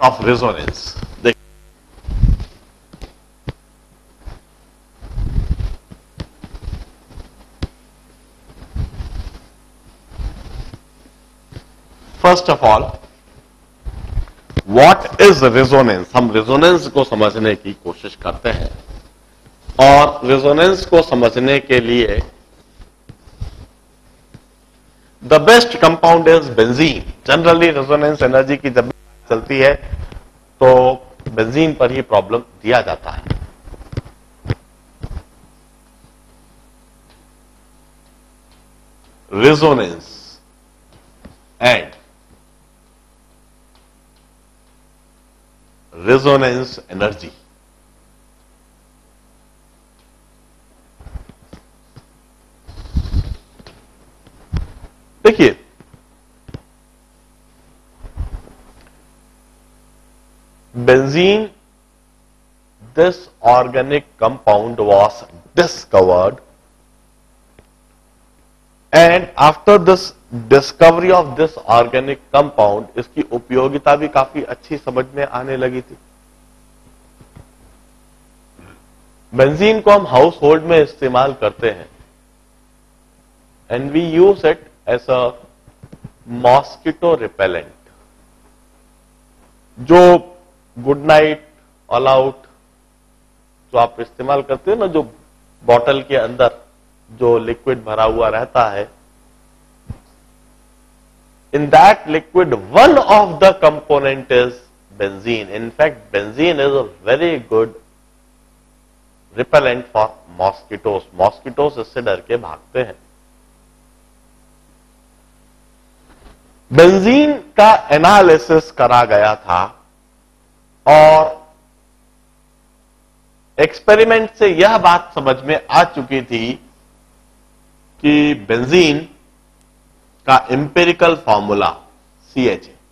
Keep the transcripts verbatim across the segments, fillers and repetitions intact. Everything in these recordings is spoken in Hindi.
of resonance. First of all, what is resonance? हम resonance को समझने की कोशिश करते हैं और resonance को समझने के लिए the best compound is benzene. Generally resonance energy की जब चलती है तो बेंजीन पर ही प्रॉब्लम दिया जाता है. Resonance and resonance energy. देखिए, benzene, this organic compound was discovered, and after this discovery of this organic compound, इसकी उपयोगिता भी काफी अच्छी समझ में आने लगी थी. बेंजीन को हम हाउस होल्ड में इस्तेमाल करते हैं and we use it as a mosquito repellent. जो गुड नाइट, ऑल आउट जो आप इस्तेमाल करते हो ना, जो बॉटल के अंदर जो लिक्विड भरा हुआ रहता है, in that liquid one of the component is benzene. In fact, benzene is a very good repellent for mosquitoes. Mosquitoes इससे डर के भागते हैं. बेंजीन का एनालिसिस करा गया था और एक्सपेरिमेंट से यह बात समझ में आ चुकी थी कि बेंजीन का इंपेरिकल फॉर्मूला सी एच है.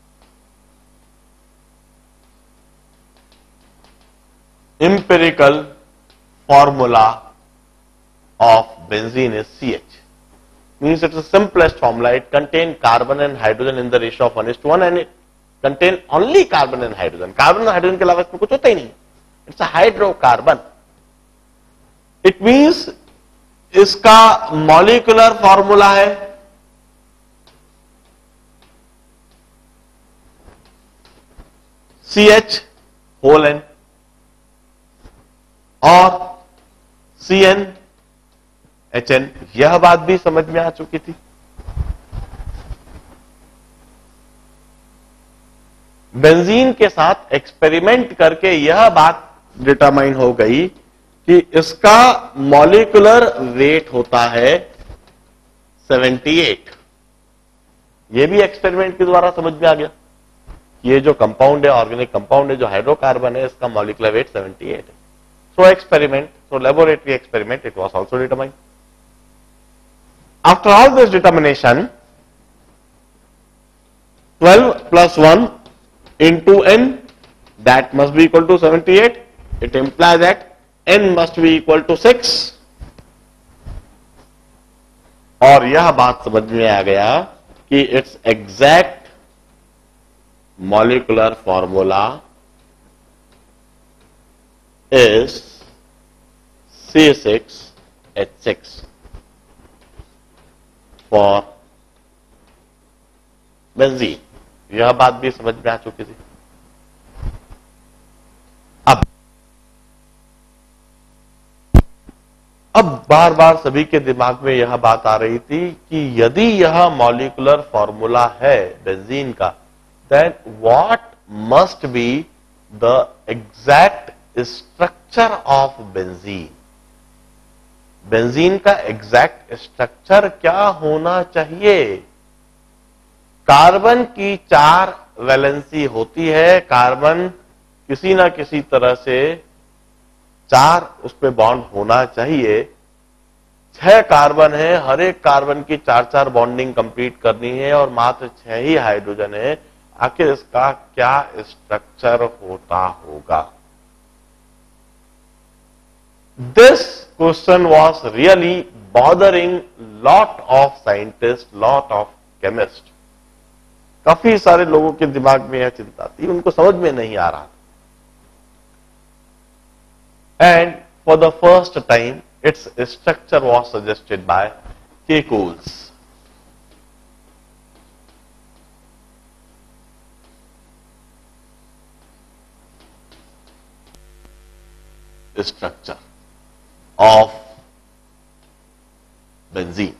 Empirical formula of benzene is C H. Means it's the simplest formula. It contain carbon and hydrogen in the ratio of one is to one and it contain only carbon and hydrogen. Carbon और हाइड्रोजन के अलावा इसमें कुछ होता ही नहीं. It's a hydrocarbon. It means इसका मॉलिक्यूलर फॉर्मूला है सी एच होल एन और सी एन एच एन. यह बात भी समझ में आ चुकी थी. बेंजीन के साथ एक्सपेरिमेंट करके यह बात डिटरमाइन हो गई कि इसका मॉलिक्यूलर वेट होता है अठहत्तर. यह भी एक्सपेरिमेंट के द्वारा समझ में आ गया. ये जो कंपाउंड है, ऑर्गेनिक कंपाउंड है, जो हाइड्रोकार्बन है, इसका मॉलिक्यूलर वेट अठहत्तर है. So experiment, so laboratory experiment, it was also determined. After all this determination, twelve plus one into n, that must be equal to seventy-eight. It implies that n must be equal to six. और यह बात समझ में आ गया कि it's exact molecular formula is C six H six for benzene. यह बात भी समझ में आ चुकी थी. अब अब बार बार सभी के दिमाग में यह बात आ रही थी कि यदि यह मॉलिक्यूलर फॉर्मूला है बेंजीन का, then what must be the exact structure of benzene? बेंजीन का एग्जैक्ट स्ट्रक्चर क्या होना चाहिए? कार्बन की चार वैलेंसी होती है. कार्बन किसी ना किसी तरह से चार उस पे बॉन्ड होना चाहिए. छह कार्बन है, हर एक कार्बन की चार चार बॉन्डिंग कंप्लीट करनी है और मात्र छह ही हाइड्रोजन है. आखिर इसका क्या स्ट्रक्चर होता होगा? This question was really bothering lot of scientist, lot of chemist. काफी सारे लोगों के दिमाग में यह चिंता थी, उनको समझ में नहीं आ रहा। And for the first time its structure was suggested by Kekulé's. Structure of benzene.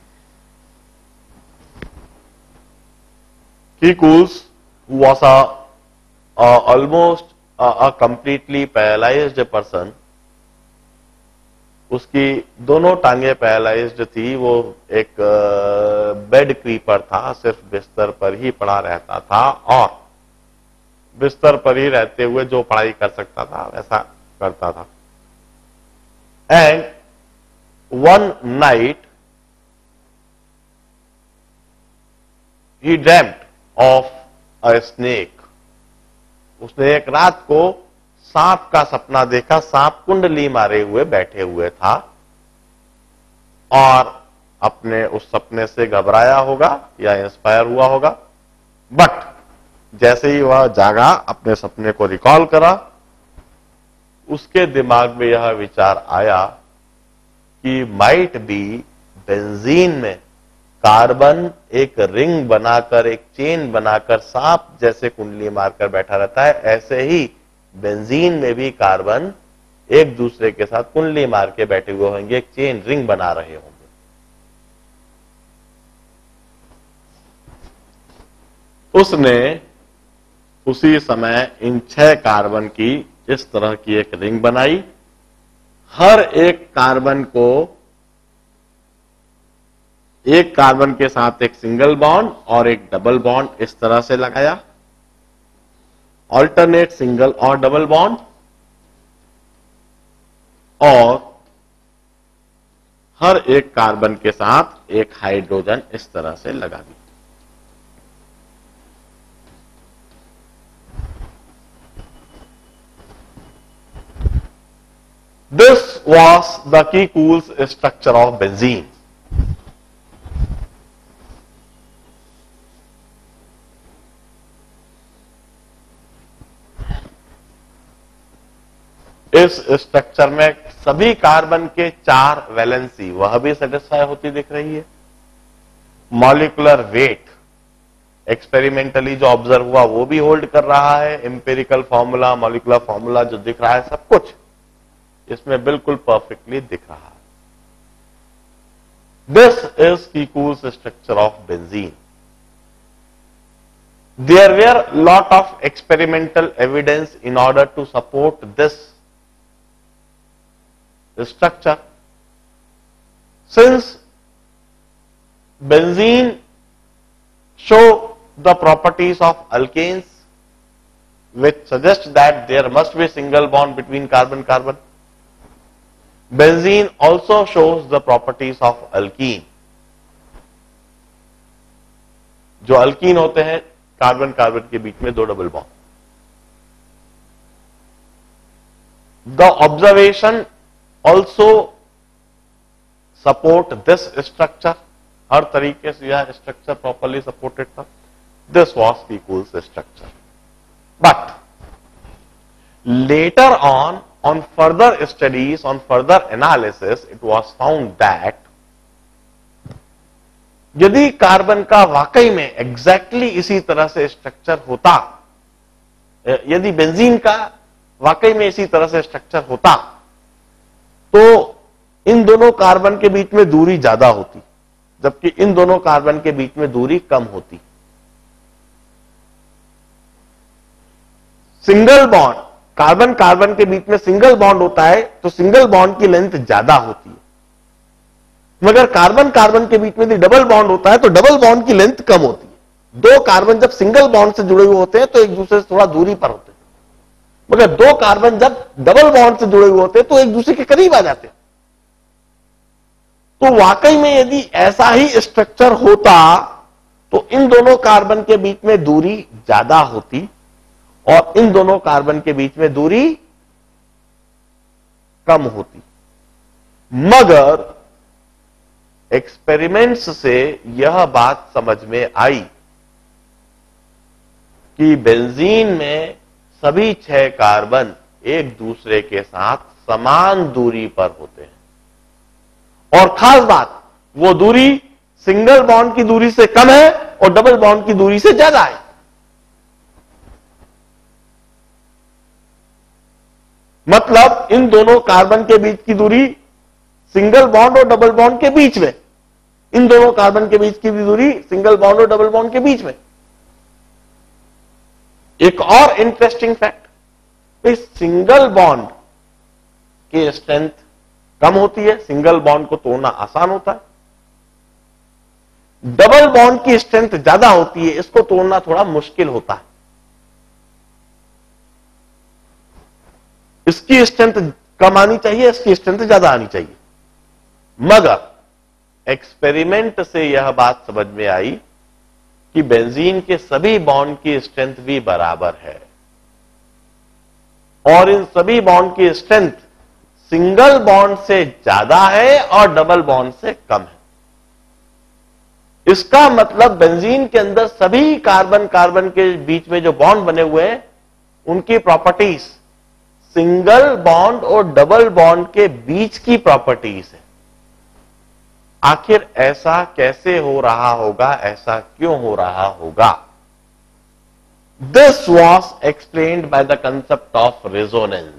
Kekulé, who was a, a almost a, a completely paralyzed person, उसकी दोनों टांगे पैरालाइज्ड थी, वो एक बेड क्रीपर था, सिर्फ बिस्तर पर ही पड़ा रहता था और बिस्तर पर ही रहते हुए जो पढ़ाई कर सकता था वैसा करता था। And one night he dreamt of a snake. उसने एक रात को सांप का सपना देखा। सांप कुंडली मारे हुए बैठे हुए था और अपने उस सपने से घबराया होगा या इंस्पायर हुआ होगा। बट जैसे ही वह जागा, अपने सपने को रिकॉल करा, उसके दिमाग में यह विचार आया कि माइट बी बेंजीन में कार्बन एक रिंग बनाकर, एक चेन बनाकर सांप जैसे कुंडली मारकर बैठा रहता है, ऐसे ही बेंजीन में भी कार्बन एक दूसरे के साथ कुंडली मार के बैठे हुए होंगे, एक चेन रिंग बना रहे होंगे। उसने उसी समय इन छह कार्बन की इस तरह की एक रिंग बनाई। हर एक कार्बन को, एक कार्बन के साथ एक सिंगल बॉन्ड और एक डबल बॉन्ड इस तरह से लगाया, ऑल्टरनेट सिंगल और डबल बॉन्ड, और हर एक कार्बन के साथ एक हाइड्रोजन इस तरह से लगा दी। This was the Kekulé structure of benzene. इस स्ट्रक्चर में सभी कार्बन के चार वैलेंसी वह भी सेटिस्फाई होती दिख रही है। मॉलिक्यूलर वेट एक्सपेरिमेंटली जो ऑब्जर्व हुआ वो भी होल्ड कर रहा है। एम्पिरिकल फॉर्मूला, मॉलिक्यूलर फॉर्मूला जो दिख रहा है, सब कुछ इसमें बिल्कुल परफेक्टली दिख रहा है। This is Kekulé structure of benzene. There were lot of experimental evidence in order to support this structure. Since benzene show the properties of alkanes, which suggest that there must be single bond between carbon-carbon. Benzene also shows the properties of alkene. जो अल्कीन होते हैं, कार्बन कार्बन के बीच में दो double bond. The observation also support this structure. हर तरीके से यह स्ट्रक्चर प्रॉपरली सपोर्टेड था। This was Kekulé structure. But later on, on further studies, on further analysis, it was found that यदि कार्बन का वाकई में एग्जैक्टली exactly इसी तरह से स्ट्रक्चर होता, यदि बेंजीन का वाकई में इसी तरह से स्ट्रक्चर होता, तो इन दोनों कार्बन के बीच में दूरी ज्यादा होती, जबकि इन दोनों कार्बन के बीच में दूरी कम होती। सिंगल बॉन्ड, कार्बन कार्बन के बीच में सिंगल बॉन्ड होता है तो सिंगल बॉन्ड की लेंथ ज्यादा होती है, मगर कार्बन कार्बन के बीच में यदि डबल बॉन्ड होता है तो डबल बॉन्ड की लेंथ कम होती है। दो कार्बन जब सिंगल बॉन्ड से जुड़े हुए होते हैं तो एक दूसरे से थोड़ा दूरी पर होते हैं, मगर दो कार्बन जब डबल बॉन्ड से जुड़े हुए होते हैं तो एक दूसरे के करीब आ जाते हैं। तो वाकई में यदि ऐसा ही स्ट्रक्चर होता तो इन दोनों कार्बन के बीच में दूरी ज्यादा होती और इन दोनों कार्बन के बीच में दूरी कम होती। मगर एक्सपेरिमेंट्स से यह बात समझ में आई कि बेंजीन में सभी छह कार्बन एक दूसरे के साथ समान दूरी पर होते हैं और खास बात, वो दूरी सिंगल बॉन्ड की दूरी से कम है और डबल बॉन्ड की दूरी से ज्यादा है। मतलब इन दोनों कार्बन के बीच की दूरी सिंगल बॉन्ड और डबल बॉन्ड के बीच में, इन दोनों कार्बन के बीच की दूरी सिंगल बॉन्ड और डबल बॉन्ड के बीच में। एक और इंटरेस्टिंग फैक्ट, इस सिंगल बॉन्ड की स्ट्रेंथ कम होती है, सिंगल बॉन्ड को तोड़ना आसान होता है। डबल बॉन्ड की स्ट्रेंथ ज्यादा होती है, इसको तोड़ना थोड़ा मुश्किल होता है। इसकी स्ट्रेंथ कम आनी चाहिए, इसकी स्ट्रेंथ ज्यादा आनी चाहिए। मगर एक्सपेरिमेंट से यह बात समझ में आई कि बेंजीन के सभी बॉन्ड की स्ट्रेंथ भी बराबर है और इन सभी बॉन्ड की स्ट्रेंथ सिंगल बॉन्ड से ज्यादा है और डबल बॉन्ड से कम है। इसका मतलब बेंजीन के अंदर सभी कार्बन कार्बन के बीच में जो बॉन्ड बने हुए हैं उनकी प्रॉपर्टीज सिंगल बॉन्ड और डबल बॉन्ड के बीच की प्रॉपर्टीज है। आखिर ऐसा कैसे हो रहा होगा, ऐसा क्यों हो रहा होगा? This was explained by the concept of resonance.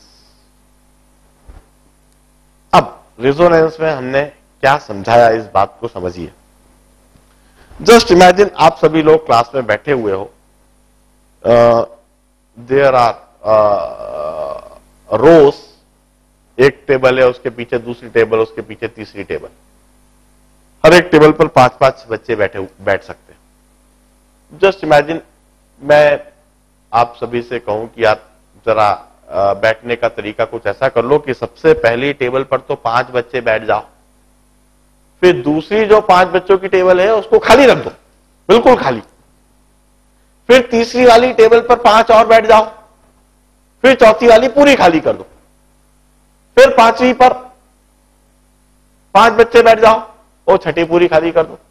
अब रेजोनेंस में हमने क्या समझाया, इस बात को समझिए। जस्ट इमेजिन आप सभी लोग क्लास में बैठे हुए हो, देयर आर रोज, एक टेबल है, उसके पीछे दूसरी टेबल, उसके पीछे तीसरी टेबल, हर एक टेबल पर पांच पांच बच्चे बैठे बैठ सकते हैं। जस्ट इमेजिन मैं आप सभी से कहूं कि यार जरा बैठने का तरीका कुछ ऐसा कर लो कि सबसे पहली टेबल पर तो पांच बच्चे बैठ जाओ, फिर दूसरी जो पांच बच्चों की टेबल है उसको खाली रख दो, बिल्कुल खाली, फिर तीसरी वाली टेबल पर पांच और बैठ जाओ, फिर चौथी वाली पूरी खाली कर दो, फिर पांचवी पर पांच बच्चे बैठ जाओ और छठी पूरी खाली कर दो।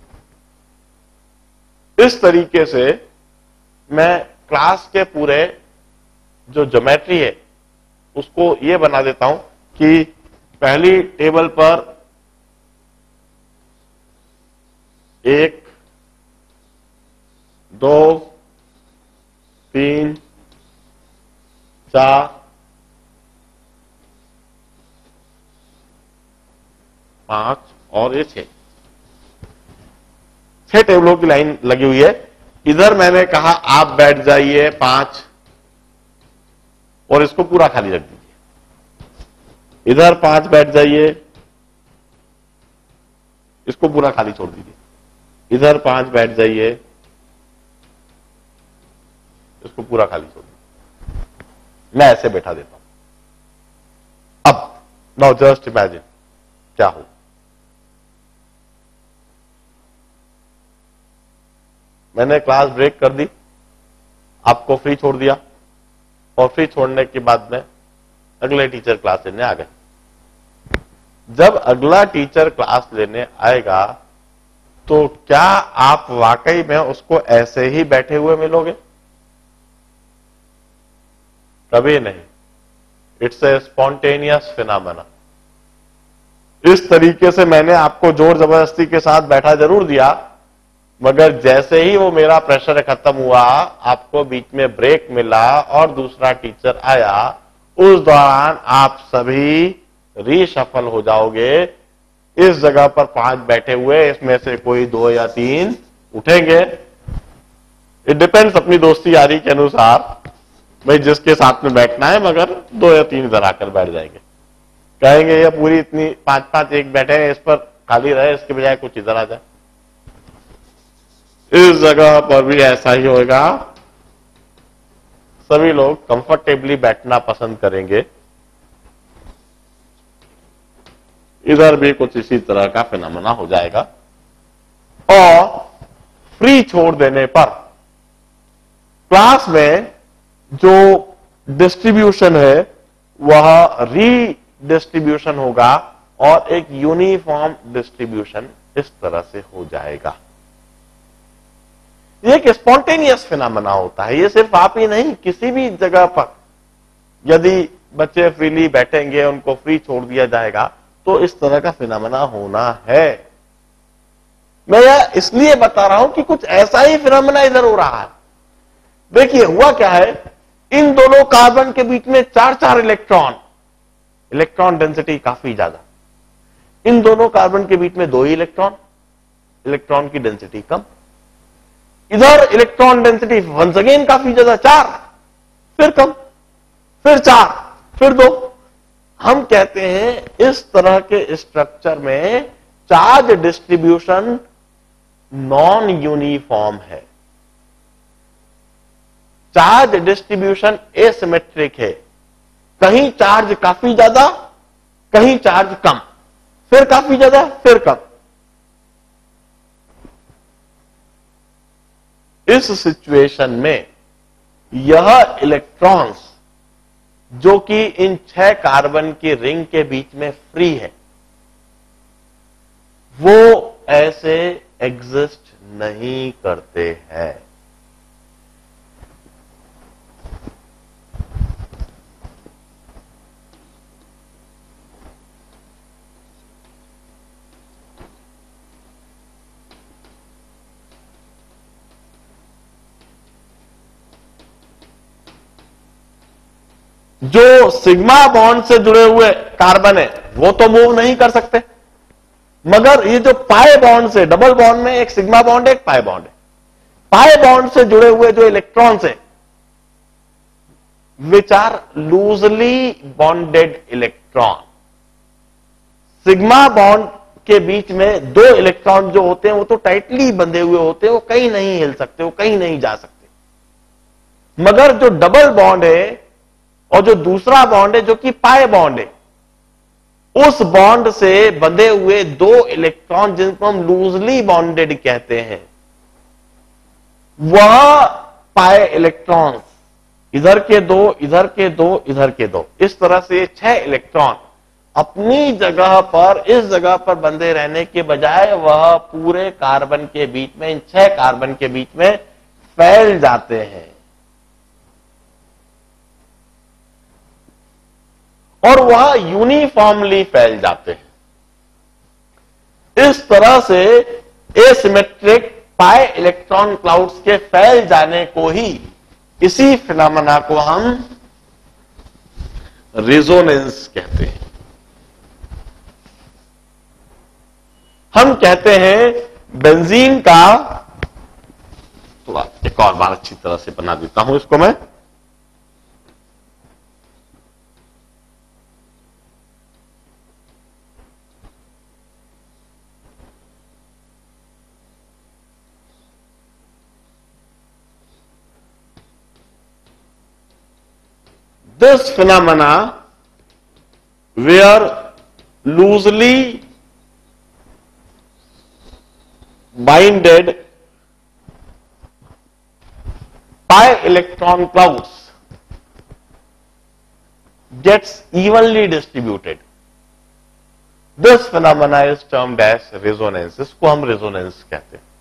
इस तरीके से मैं क्लास के पूरे जो ज्योमेट्री है उसको ये बना देता हूं कि पहली टेबल पर एक, दो, तीन, चार, पांच और ये छह, छह टेबलों की लाइन लगी हुई है। इधर मैंने कहा आप बैठ जाइए पांच और इसको पूरा खाली रख दीजिए, इधर पांच बैठ जाइए, इसको पूरा खाली छोड़ दीजिए, इधर पांच बैठ जाइए, इसको पूरा खाली छोड़ दीजिए। मैं ऐसे बैठा देता हूं। अब नाउ जस्ट इमेजिन क्या हो, मैंने क्लास ब्रेक कर दी, आपको फ्री छोड़ दिया और फ्री छोड़ने के बाद में अगले टीचर क्लास लेने आ गए। जब अगला टीचर क्लास लेने आएगा तो क्या आप वाकई में उसको ऐसे ही बैठे हुए मिलोगे? कभी नहीं। It's a spontaneous phenomena. इस तरीके से मैंने आपको जोर जबरदस्ती के साथ बैठा जरूर दिया, मगर जैसे ही वो मेरा प्रेशर खत्म हुआ, आपको बीच में ब्रेक मिला और दूसरा टीचर आया, उस दौरान आप सभी रीशफल हो जाओगे। इस जगह पर पांच बैठे हुए, इसमें से कोई दो या तीन उठेंगे। इट डिपेंड्स अपनी दोस्ती यारी के अनुसार, भाई जिसके साथ में बैठना है, मगर दो या तीन इधर आकर बैठ जाएंगे। कहेंगे ये पूरी इतनी पांच पांच एक बैठे हैं, इस पर खाली रहे, इसके बजाय कुछ इधर आ जाए। इस जगह पर भी ऐसा ही होगा, सभी लोग कंफर्टेबली बैठना पसंद करेंगे। इधर भी कुछ इसी तरह का फिनोमेना हो जाएगा और फ्री छोड़ देने पर क्लास में जो डिस्ट्रीब्यूशन है वह रीडिस्ट्रीब्यूशन होगा और एक यूनिफॉर्म डिस्ट्रीब्यूशन इस तरह से हो जाएगा। ये एक स्पॉन्टेनियस फिनोमेना होता है। ये सिर्फ आप ही नहीं, किसी भी जगह पर यदि बच्चे फ्रीली बैठेंगे, उनको फ्री छोड़ दिया जाएगा, तो इस तरह का फिनोमेना होना है। मैं यह इसलिए बता रहा हूं कि कुछ ऐसा ही फिनोमेना इधर हो रहा है। देखिए हुआ क्या है, इन दोनों कार्बन के बीच में चार चार इलेक्ट्रॉन, इलेक्ट्रॉन डेंसिटी काफी ज्यादा। इन दोनों कार्बन के बीच में दो ही इलेक्ट्रॉन, इलेक्ट्रॉन की डेंसिटी कम। इधर इलेक्ट्रॉन डेंसिटी वंस अगेन काफी ज्यादा, चार, फिर कम, फिर चार, फिर दो। हम कहते हैं इस तरह के स्ट्रक्चर में चार्ज डिस्ट्रीब्यूशन नॉन यूनिफॉर्म है, चार्ज डिस्ट्रीब्यूशन एसिमेट्रिक है। कहीं चार्ज काफी ज्यादा, कहीं चार्ज कम, फिर काफी ज्यादा, फिर कम। इस सिचुएशन में यह इलेक्ट्रॉन्स जो कि इन छह कार्बन की रिंग के बीच में फ्री है, वो ऐसे एग्जिस्ट नहीं करते हैं। जो सिग्मा बॉन्ड से जुड़े हुए कार्बन है वो तो मूव नहीं कर सकते, मगर ये जो पाई बॉन्ड से, डबल बॉन्ड में एक सिग्मा बॉन्ड है, एक पाई बॉन्ड है, पाई बॉन्ड से जुड़े हुए जो इलेक्ट्रॉन्स है, which are loosely bonded electron. Sigma bond के बीच में दो इलेक्ट्रॉन जो होते हैं वो तो टाइटली बंधे हुए होते हैं, वो कहीं नहीं हिल सकते, वो कहीं नहीं जा सकते। मगर जो डबल बॉन्ड है और जो दूसरा बॉन्ड है जो कि पाई बॉन्ड है, उस बॉन्ड से बंधे हुए दो इलेक्ट्रॉन जिनको हम लूजली बॉन्डेड कहते हैं, वह पाई इलेक्ट्रॉन्स, इधर के दो, इधर के दो, इधर के दो, इस तरह से छह इलेक्ट्रॉन अपनी जगह पर, इस जगह पर बंधे रहने के बजाय वह पूरे कार्बन के बीच में, इन छह कार्बन के बीच में फैल जाते हैं और वह यूनिफॉर्मली फैल जाते हैं। इस तरह से एसिमेट्रिक पाई इलेक्ट्रॉन क्लाउड्स के फैल जाने को ही, इसी फिनोमेना को हम रेजोनेंस कहते हैं। हम कहते हैं बेंजीन का, थोड़ा एक और बार अच्छी तरह से बना देता हूं इसको मैं। This phenomena where loosely binded pi electron clouds gets evenly distributed. This phenomena is termed as resonance. इसको हम resonance कहते हैं.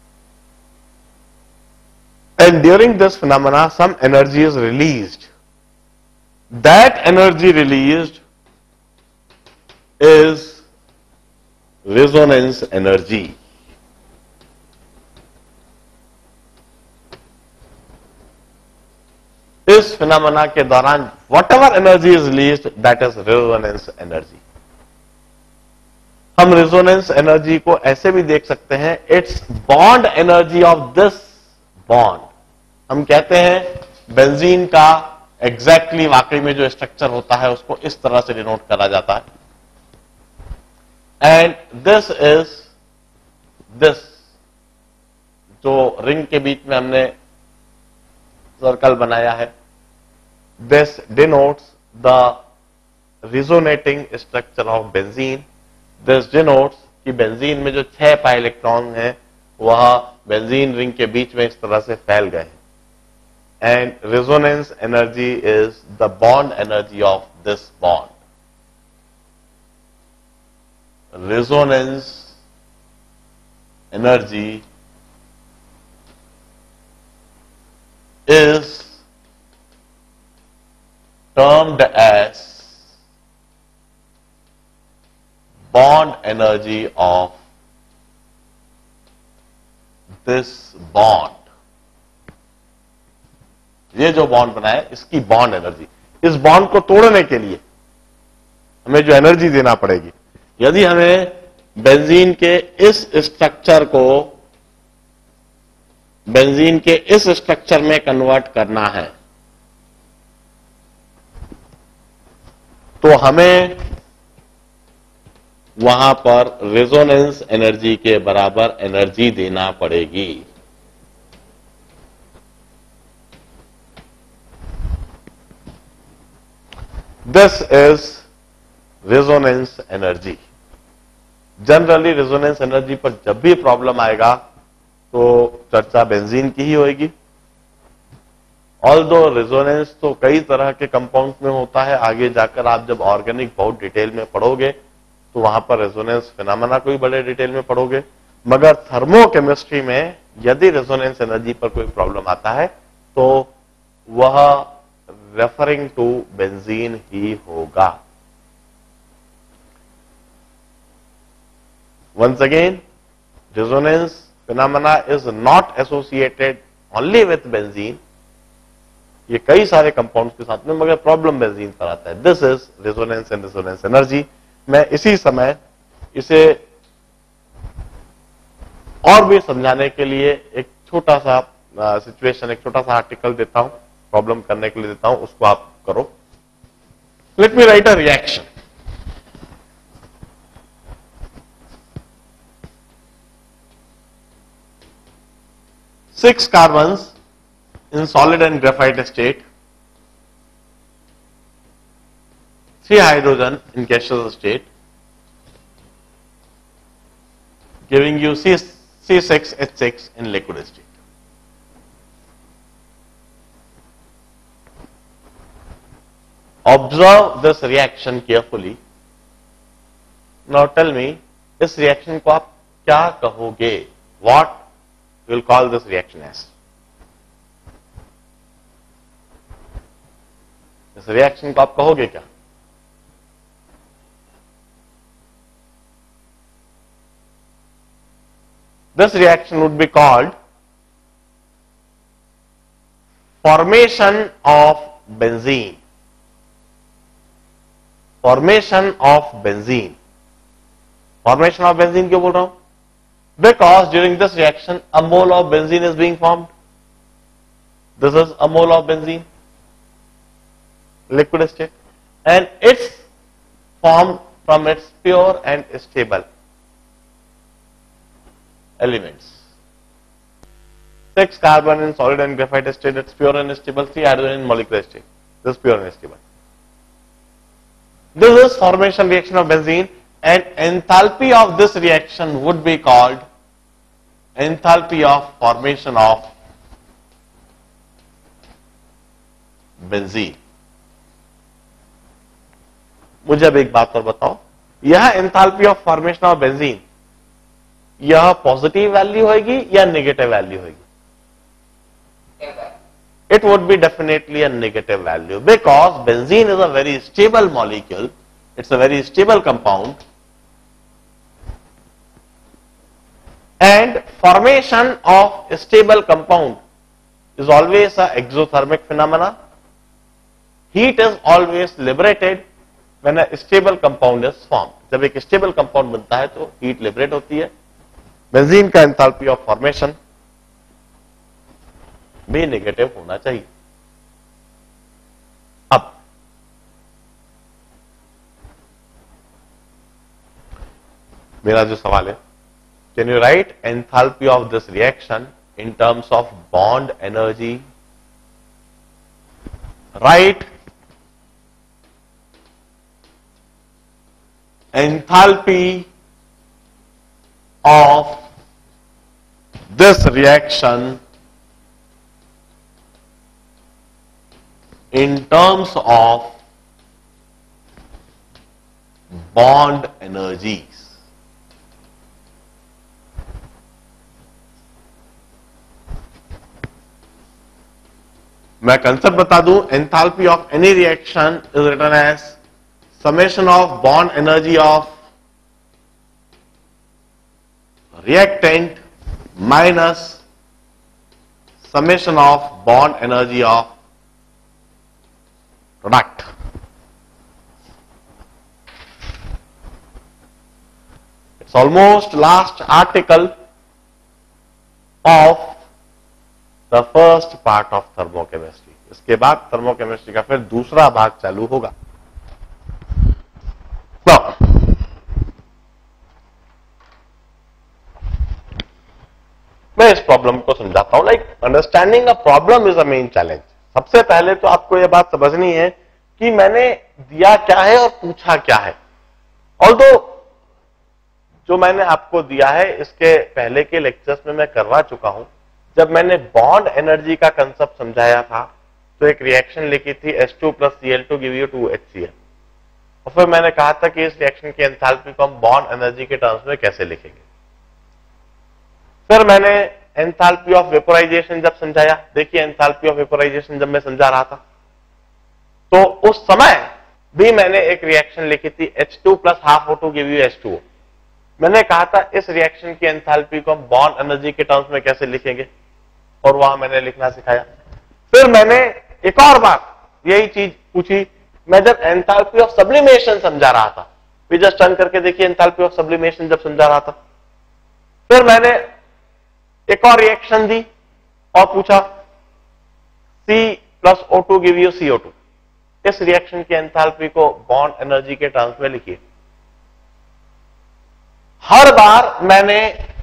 And during this phenomena some energy is released. That energy released is resonance energy. इस फिनोमेना के दौरान whatever energy is released, that is resonance energy. हम resonance energy को ऐसे भी देख सकते हैं, it's bond energy of this bond. हम कहते हैं बेंजीन का एग्जैक्टली exactly वाकई में जो स्ट्रक्चर होता है उसको इस तरह से डिनोट करा जाता है, एंड दिस इज दिस, जो रिंग के बीच में हमने सर्कल बनाया है, this denotes the resonating structure of benzene. This denotes कि बेंजीन में जो छह पाई इलेक्ट्रॉन है वह बेंजीन रिंग के बीच में इस तरह से फैल गए हैं, and resonance energy is the bond energy of this bond. Resonance energy is termed as bond energy of this bond. ये जो बॉन्ड बना है इसकी बॉन्ड एनर्जी, इस बॉन्ड को तोड़ने के लिए हमें जो एनर्जी देना पड़ेगी, यदि हमें बेंजीन के इस स्ट्रक्चर को बेंजीन के इस स्ट्रक्चर में कन्वर्ट करना है तो हमें वहां पर रेजोनेंस एनर्जी के बराबर एनर्जी देना पड़ेगी. This is resonance energy. Generally resonance energy पर जब भी प्रॉब्लम आएगा तो चर्चा बेंजीन की ही होगी. ऑल्दो रेजोनेंस तो कई तरह के कंपाउंड्स में होता है, आगे जाकर आप जब ऑर्गेनिक बहुत डिटेल में पढ़ोगे तो वहां पर रेजोनेंस फिनोमेना को भी बड़े डिटेल में पढ़ोगे. मगर थर्मोकेमिस्ट्री में यदि रेजोनेंस एनर्जी पर कोई प्रॉब्लम आता है तो वह रेफरिंग टू बेंजीन ही होगा. Once again, resonance phenomena is not associated only with benzene. ये कई सारे कंपाउंड्स के साथ में, मगर प्रॉब्लम बेंजीन पर आता है. This is resonance and resonance energy. मैं इसी समय इसे और भी समझाने के लिए एक छोटा सा सिचुएशन, एक छोटा सा आर्टिकल देता हूं, प्रॉब्लम करने के लिए देता हूं, उसको आप करो. Let me write a reaction. Six carbons in solid and graphite state, three hydrogen in gaseous state, giving you C six H six in liquid state. Observe this reaction carefully. Now tell me, इस reaction को आप क्या कहोगे? What we will call this reaction as? इस रिएक्शन को आप कहोगे क्या? This reaction would be called formation of benzene. Formation of benzene. Formation of benzene क्यों बोल रहा हूं? Because during this reaction, a mole of benzene is being formed. This is a mole of benzene, liquid state, and it's formed from its pure and stable elements. Six carbon in solid and graphite state, it's pure and stable. Three hydrogen in molecular state, this is pure and stable. This is formation reaction of benzene. And enthalpy of this reaction would be called enthalpy of formation of benzene. मुझे अब एक बात और बताओ, यह enthalpy of formation of benzene यह पॉजिटिव वैल्यू होगी या नेगेटिव वैल्यू होगी? It would be definitely a negative value because benzene is a very stable molecule. It's a very stable compound. And formation of a stable compound is always a exothermic phenomena. Heat is always liberated when a stable compound is formed. जब एक stable compound बनता है तो heat liberate होती है. बेंजीन का enthalpy of formation भी नेगेटिव होना चाहिए. अब मेरा जो सवाल है, can you write enthalpy of this reaction in terms of bond energy? Write enthalpy of this reaction in terms of bond energies. मैं कंसेप्ट बता दूं, enthalpy of any reaction is written as summation of bond energy of reactant minus summation of bond energy of product. It's almost last article of the first part of thermochemistry. इसके बाद थर्मोकेमिस्ट्री का फिर दूसरा भाग चालू होगा. तो मैं इस प्रॉब्लम को समझाता हूं. Like understanding a problem is a main challenge. सबसे पहले तो आपको यह बात समझनी है कि मैंने दिया क्या है और पूछा क्या है. ऑल्दो जो मैंने आपको दिया है इसके पहले के लेक्चर्स में मैं करवा चुका हूं. जब मैंने बॉन्ड एनर्जी का कंसेप्ट समझाया था तो एक रिएक्शन लिखी थी H two plus C L two give you two H C L. और फिर मैंने कहा था कि इस रिएक्शन की एंथैल्पी को हम बॉन्ड एनर्जी के टर्म्स में कैसे लिखेंगे. फिर मैंने एंथैल्पी ऑफ वेपोराइजेशन जब समझाया. देखिए एंथैल्पी ऑफ वेपोराइजेशन जब मैं समझा रहा था तो उस समय भी मैंने एक रिएक्शन लिखी थी H two plus half O two give you H two O. मैंने कहा था इस रिएक्शन की एंथैल्पी को हम बॉन्ड एनर्जी के टर्म्स में कैसे लिखेंगे और वहां मैंने लिखना सिखाया. फिर मैंने एक और बात यही चीज पूछी. मैं जब एंथैल्पी ऑफ सब्लिमेशन समझा रहा था, फिर जस्ट टर्न करके देखिए एंथैल्पी ऑफ सब्लिमेशन जब समझा रहा था, फिर मैंने एक और रिएक्शन दी और पूछा C plus O two give you C O two. इस रिएक्शन की एंथैल्पी को बॉन्ड एनर्जी के टर्म्स में लिखिए. हर बार मैंने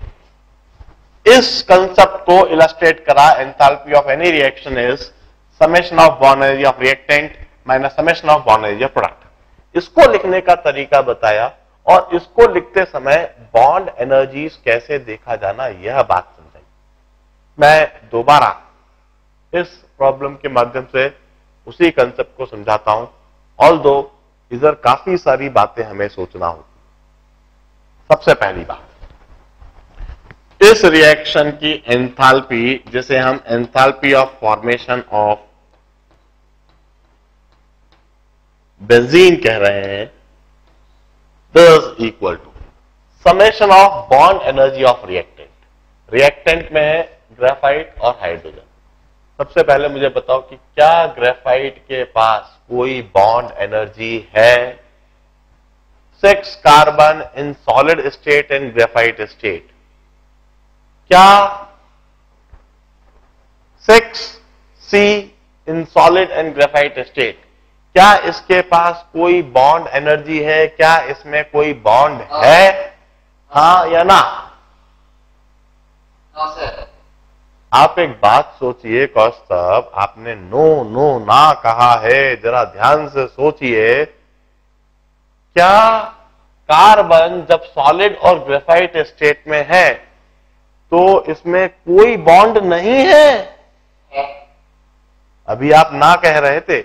इस कंसेप्ट को इलस्ट्रेट करा. Enthalpy of any reaction is summation of bond energy of reactant minus summation of bond energy of product. इसको लिखने का तरीका बताया और इसको लिखते समय बॉन्ड एनर्जीज कैसे देखा जाना यह बात समझाई. मैं दोबारा इस प्रॉब्लम के माध्यम से उसी कंसेप्ट को समझाता हूं. ऑल्दो इधर काफी सारी बातें हमें सोचना होगी. सबसे पहली बात, इस रिएक्शन की एंथैल्पी जिसे हम enthalpy of formation of benzene कह रहे हैं, this equal to summation of bond energy of reactant. Reactant में है ग्रेफाइट और हाइड्रोजन. सबसे पहले मुझे बताओ कि क्या ग्रेफाइट के पास कोई बॉन्ड एनर्जी है? Six carbon in solid state and graphite state. क्या six C in solid and graphite state, क्या इसके पास कोई बॉन्ड एनर्जी है? क्या इसमें कोई बॉन्ड है? हाँ या ना? हाँ सर. आप एक बात सोचिए कौस्तभ, आपने नो नो ना कहा है, जरा ध्यान से सोचिए. क्या कार्बन जब सॉलिड और ग्रेफाइट स्टेट में है तो इसमें कोई बॉन्ड नहीं है? अभी आप ना कह रहे थे.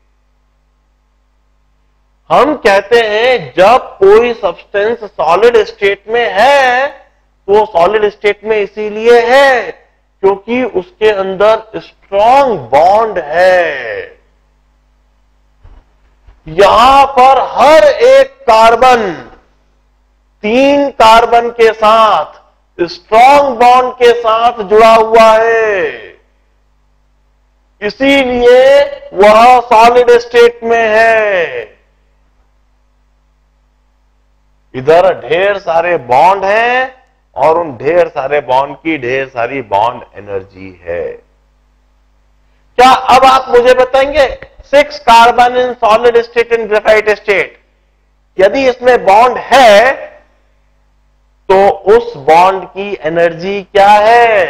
हम कहते हैं जब कोई सब्सटेंस सॉलिड स्टेट में है तो सॉलिड स्टेट में इसीलिए है क्योंकि उसके अंदर स्ट्रॉन्ग बॉन्ड है. यहां पर हर एक कार्बन तीन कार्बन के साथ स्ट्रॉन्ग बॉन्ड के साथ जुड़ा हुआ है, इसीलिए वह सॉलिड स्टेट में है. इधर ढेर सारे बॉन्ड हैं और उन ढेर सारे बॉन्ड की ढेर सारी बॉन्ड एनर्जी है. क्या अब आप मुझे बताएंगे six carbon in solid state in graphite state, यदि इसमें बॉन्ड है तो उस बॉन्ड की एनर्जी क्या है?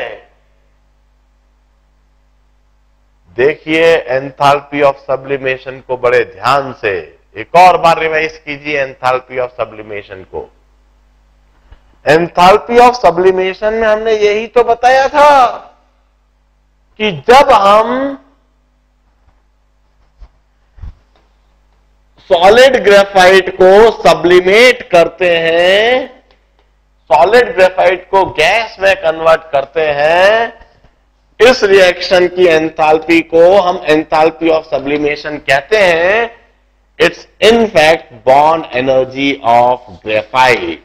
देखिए एंथैल्पी ऑफ सब्लिमेशन को बड़े ध्यान से एक और बार रिवाइज कीजिए. एंथैल्पी ऑफ सब्लिमेशन को, एंथैल्पी ऑफ सब्लिमेशन में हमने यही तो बताया था कि जब हम सॉलिड ग्रेफाइट को सब्लिमेट करते हैं, सॉलिड ग्रेफाइट को गैस में कन्वर्ट करते हैं, इस रिएक्शन की एंथैल्पी को हम एंथैल्पी ऑफ सब्लिमेशन कहते हैं. It's in fact bond energy of graphite.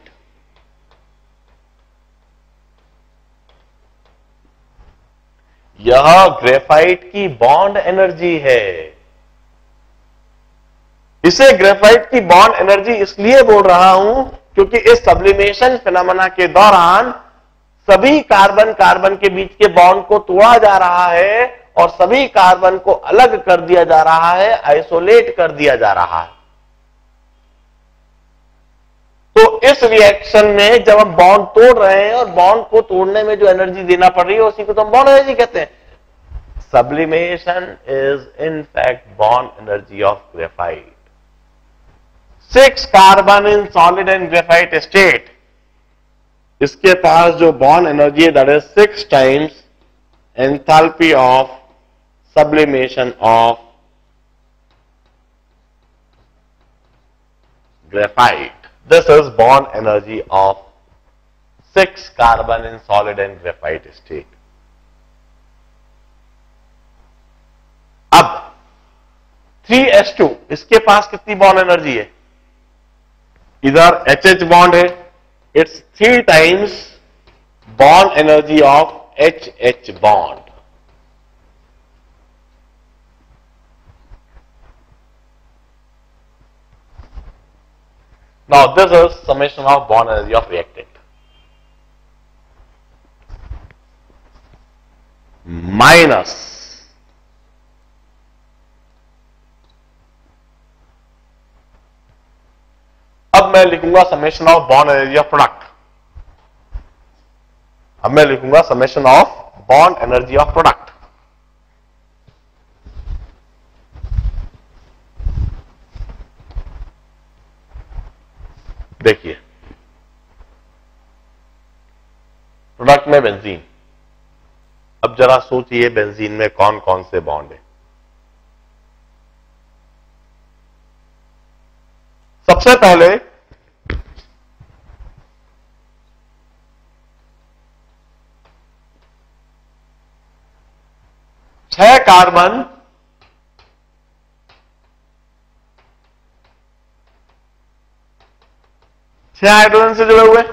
यह ग्रेफाइट की बॉन्ड एनर्जी है. इसे ग्रेफाइट की बॉन्ड एनर्जी इसलिए बोल रहा हूं क्योंकि इस सब्लिमेशन फिनोमेना के दौरान सभी कार्बन कार्बन के बीच के बॉन्ड को तोड़ा जा रहा है और सभी कार्बन को अलग कर दिया जा रहा है, आइसोलेट कर दिया जा रहा है. तो इस रिएक्शन में जब हम बॉन्ड तोड़ रहे हैं और बॉन्ड को तोड़ने में जो एनर्जी देना पड़ रही है उसी को तो हम बॉन्ड एनर्जी कहते हैं. Sublimation is in fact bond energy of graphite. Six carbon in solid and graphite state, इसके पास जो बॉन्ड एनर्जी है that is six times enthalpy of sublimation of graphite. This is bond energy of six carbon in solid and graphite state. अब थ्री एस टू, इसके पास कितनी बॉन्ड एनर्जी है? इधर एच एच बॉन्ड है, it's three times bond energy of H H bond. Now this is summation of bond energy of reactant. Minus अब मैं लिखूंगा summation of bond energy of product. अब मैं लिखूंगा summation of bond energy of product. देखिए प्रोडक्ट में बेंजीन. अब जरा सोचिए बेंजीन में कौन कौन से बॉन्ड है. सबसे पहले छह कार्बन छह हाइड्रोजन से जुड़े हुए.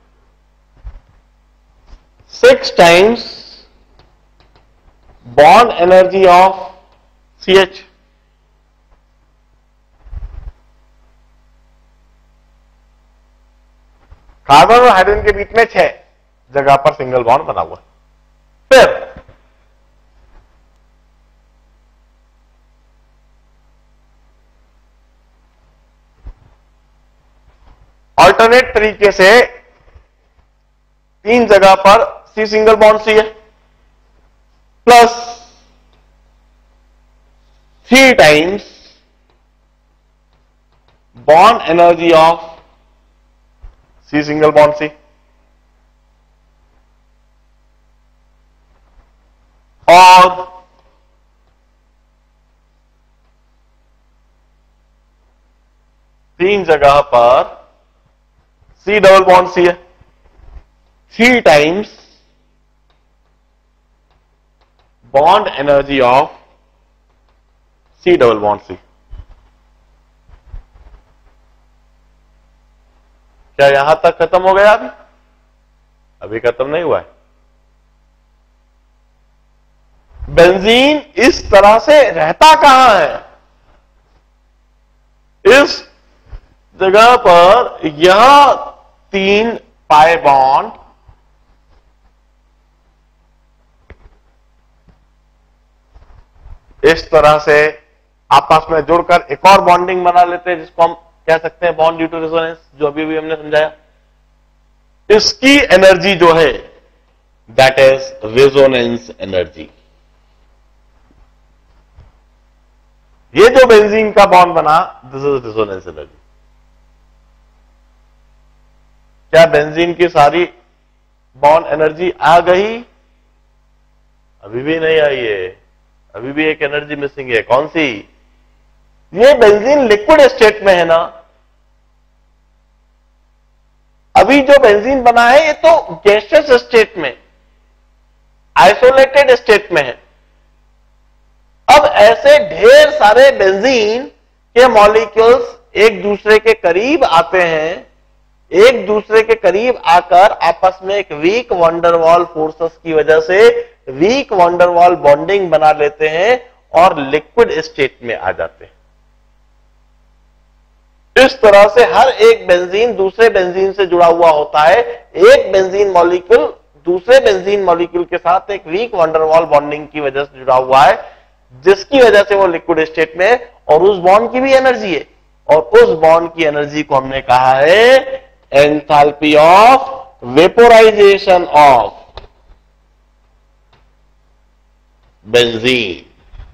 Six times bond energy of C H. Carbon और हाइड्रोजन के बीच में छह जगह पर सिंगल बॉन्ड बना हुआ. फिर ऑल्टरनेट तरीके से तीन जगह पर सी सिंगल बॉन्ड सी है, plus three times bond energy of C single bond C, और तीन जगह पर सी डबल बॉन्ड सी है. Three times bond energy of C double bond C. क्या यहां तक खत्म हो गया? अभी अभी खत्म नहीं हुआ है. बेंजीन इस तरह से रहता कहां है? इस जगह पर यह तीन पाई बॉन्ड इस तरह से आपस में जुड़कर एक और बॉन्डिंग बना लेते हैं जिसको हम कह सकते हैं बॉन्ड ड्यू टू रेजोनेंस, जो अभी भी हमने समझाया. इसकी एनर्जी जो है दैट इज रेजोनेंस एनर्जी. ये जो बेंजीन का बॉन्ड बना दिस इज रेजोनेंस एनर्जी. क्या बेंजीन की सारी बॉन्ड एनर्जी आ गई? अभी भी नहीं आई है. अभी भी एक एनर्जी मिसिंग है. कौन सी? ये बेंजीन लिक्विड स्टेट में है ना. अभी जो बेंजीन बना है ये तो गैसियस स्टेट में. आइसोलेटेड स्टेट में है। अब ऐसे ढेर सारे बेंजीन के मॉलिक्यूल्स एक दूसरे के करीब आते हैं, एक दूसरे के करीब आकर आपस में एक वीक वंडरवॉल फोर्सेस की वजह से वीक वंडरवॉल बॉन्डिंग बना लेते हैं और लिक्विड स्टेट में आ जाते हैं। इस तरह से हर एक बेंजीन दूसरे बेंजीन से जुड़ा हुआ होता है। एक बेंजीन मॉलिक्यूल दूसरे बेंजीन मॉलिक्यूल के साथ एक वीक वंडरवॉल बॉन्डिंग की वजह से जुड़ा हुआ है, जिसकी वजह से वो लिक्विड स्टेट में है और उस बॉन्ड की भी एनर्जी है, और उस बॉन्ड की एनर्जी को हमने कहा है enthalpy of vaporisation of benzene.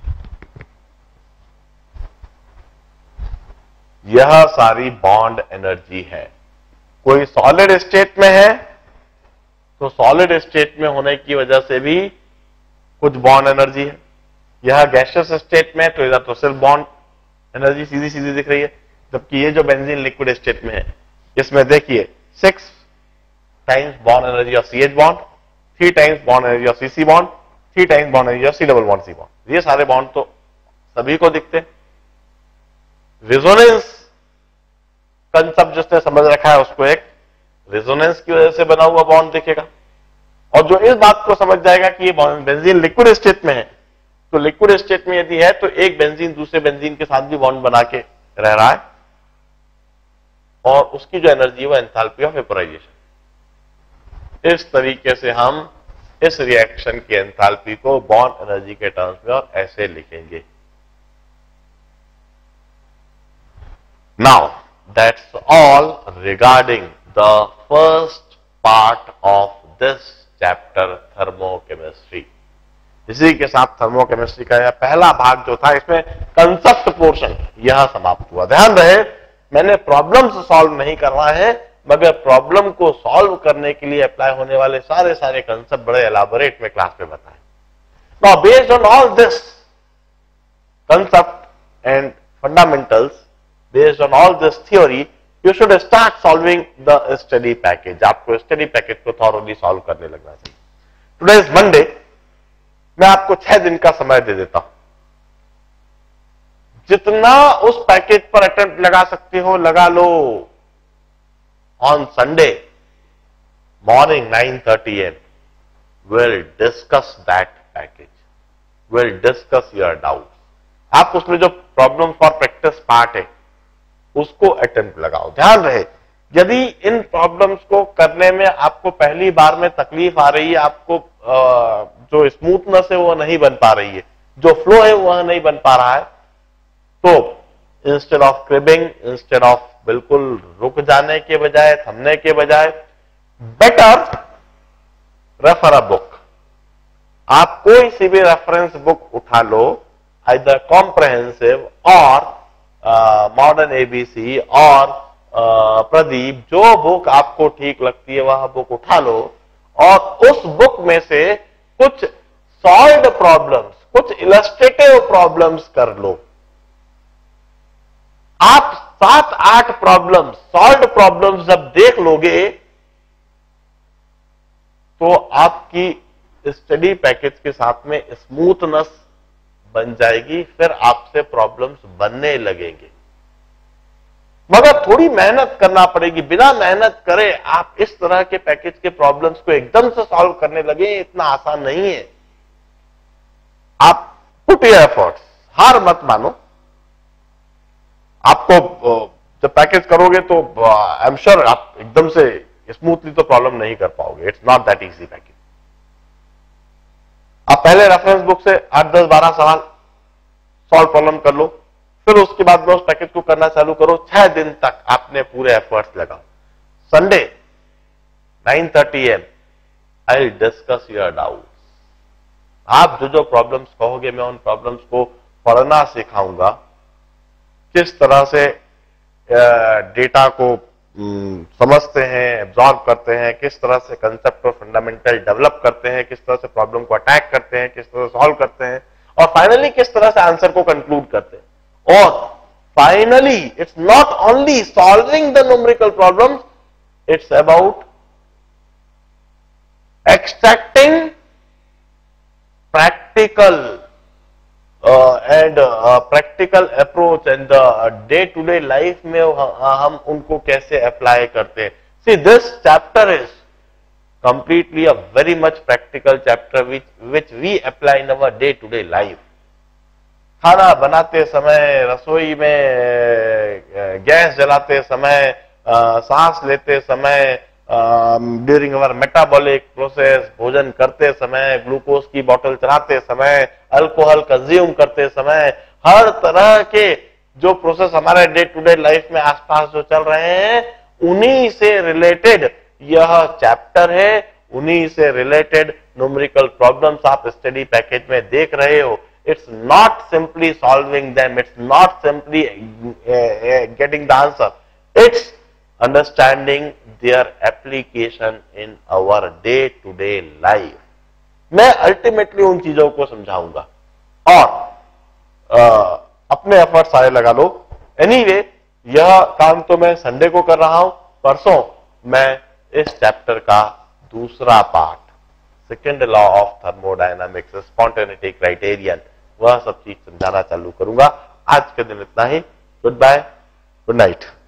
यह सारी बॉन्ड एनर्जी है। कोई सॉलिड स्टेट में है तो सॉलिड स्टेट में होने की वजह से भी कुछ बॉन्ड एनर्जी है। यह गैसियस स्टेट में है तो इधर तो सिर्फ बॉन्ड एनर्जी सीधी सीधी दिख रही है, जबकि ये जो बेंजीन लिक्विड स्टेट में है इसमें देखिए six times bond energy of C H bond, three times bond energy of C C bond, three times bond energy of C double bond C bond. ये सारे बॉन्ड तो सभी को दिखते हैं। रेजोनेंस कंसेप्ट जिसने समझ रखा है उसको एक रेजोनेंस की वजह से बना हुआ बॉन्ड दिखेगा, और जो इस बात को समझ जाएगा कि ये बेंजीन लिक्विड स्टेट में है, तो लिक्विड स्टेट में यदि है तो एक बेंजीन दूसरे बेंजीन के साथ भी बॉन्ड बना के रह रहा है, और उसकी जो एनर्जी है वो एंथैल्पी ऑफ वेपोराइजेशन। इस तरीके से हम इस रिएक्शन की एंथैल्पी को बॉन्ड एनर्जी के टर्म्स में और ऐसे लिखेंगे। Now that's all regarding the first part of this chapter thermochemistry. इसी के साथ थर्मोकेमिस्ट्री का यह पहला भाग जो था इसमें कंसेप्ट पोर्शन यह समाप्त हुआ। ध्यान रहे मैंने प्रॉब्लम्स सॉल्व नहीं करना है, मगर प्रॉब्लम को सॉल्व करने के लिए अप्लाई होने वाले सारे सारे कंसेप्ट बड़े एलाबोरेट में क्लास में बताए। Now based on all this concept and fundamentals, based on all this theory, you should start solving the study package. आपको स्टडी पैकेज को थॉरोली सॉल्व करने लगना चाहिए। टुडे इज मंडे, मैं आपको छह दिन का समय दे देता हूं। जितना उस पैकेज पर अटेम्प्ट लगा सकते हो लगा लो। On Sunday morning nine thirty AM will discuss that package, will discuss your doubt. आप उसमें जो प्रॉब्लम फॉर प्रैक्टिस पार्ट है उसको अटेम्प्ट लगाओ। ध्यान रहे यदि इन प्रॉब्लम्स को करने में आपको पहली बार में तकलीफ आ रही है, आपको आ, जो स्मूथनेस है वो नहीं बन पा रही है, जो फ्लो है वह नहीं बन पा रहा है, तो instead of cribbing, instead of बिल्कुल रुक जाने के बजाय, थमने के बजाय, बेटर रेफर अ बुक। आप कोई सी भी रेफरेंस बुक उठा लो, आइदर कॉम्प्रहेंसिव और मॉडर्न एबीसी और प्रदीप, जो बुक आपको ठीक लगती है वह बुक उठा लो और उस बुक में से कुछ सॉल्व्ड प्रॉब्लम्स, कुछ इलस्ट्रेटिव प्रॉब्लम्स कर लो। आप सात आठ प्रॉब्लम्स, सॉल्व्ड प्रॉब्लम्स जब देख लोगे तो आपकी स्टडी पैकेज के साथ में स्मूथनेस बन जाएगी, फिर आपसे प्रॉब्लम्स बनने लगेंगे। मगर थोड़ी मेहनत करना पड़ेगी। बिना मेहनत करे आप इस तरह के पैकेज के प्रॉब्लम्स को एकदम से सॉल्व करने लगे, इतना आसान नहीं है। आप पुट योर एफर्ट्स, हार मत मानो। आपको जब पैकेज करोगे तो आई एम श्योर आप एकदम से स्मूथली तो प्रॉब्लम नहीं कर पाओगे। It's not that easy package. आप पहले रेफरेंस बुक से आठ दस बारह सवाल सॉल्व प्रॉब्लम कर लो, फिर उसके बाद में उस पैकेज को करना चालू करो। छह दिन तक आपने पूरे एफर्ट्स लगाओ। Sunday nine thirty AM I will discuss your doubts. आप जो जो प्रॉब्लम्स कहोगे मैं उन प्रॉब्लम्स को पढ़ना सिखाऊंगा, किस तरह से डेटा को समझते हैं, एब्जॉर्ब करते हैं, किस तरह से कंसेप्ट और फंडामेंटल डेवलप करते हैं, किस तरह से प्रॉब्लम को अटैक करते हैं, किस तरह से सॉल्व करते हैं, और फाइनली किस तरह से आंसर को कंक्लूड करते हैं। और finally it's not only solving the numerical problems, it's about extracting practical uh, and uh, practical approach and the day to day life में हम उनको कैसे apply करते हैं. See, this chapter is completely a very much practical chapter which which we apply in our day to day life. खाना बनाते समय, रसोई में गैस जलाते समय, सांस लेते समय, ड्यूरिंग अवर मेटाबॉलिक प्रोसेस, भोजन करते समय, ग्लूकोज की बोतल चलाते समय, अल्कोहल कंज्यूम करते समय, हर तरह के जो प्रोसेस हमारे डे टू डे लाइफ में आसपास जो चल रहे हैं, उन्हीं से रिलेटेड यह चैप्टर है. उन्हीं से रिलेटेड न्यूमेरिकल प्रॉब्लम्स आप स्टडी पैकेज में देख रहे हो. It's not simply solving them. It's not simply uh, uh, getting the answer. It's understanding their application in our day-to-day life. मैं अल्टीमेटली उन चीजों को समझाऊंगा और uh, अपने एफर्ट सारे लगा लो. एनीवे, यह काम तो मैं संडे को कर रहा हूं. परसों मैं इस चैप्टर का दूसरा part, second law of thermodynamics, spontaneity criterion, वह सब चीज समझाना चालू करूंगा. आज के दिन इतना ही. Goodbye, good night.